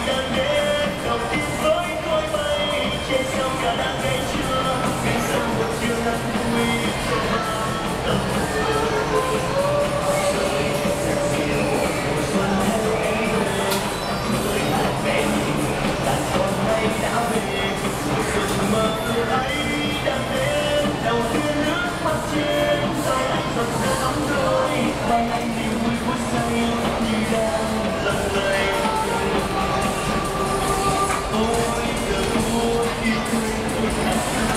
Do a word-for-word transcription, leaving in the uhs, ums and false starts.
đang đến đầu tiên với cối bay trên sông cả đang ngày trưa ngày sau một chiều nắng vui cho bao tâm hồn rơi rất nhiều mùa xuân hãy về người là bé đàn con nay đã về mùa xuân mơ ấy đang đến đầu tiên nước mắt trên tay anh dòng dã nắm đôi mang anh niềm vui phút giây như đang lặng lẽ ôi giờ buồn khi quên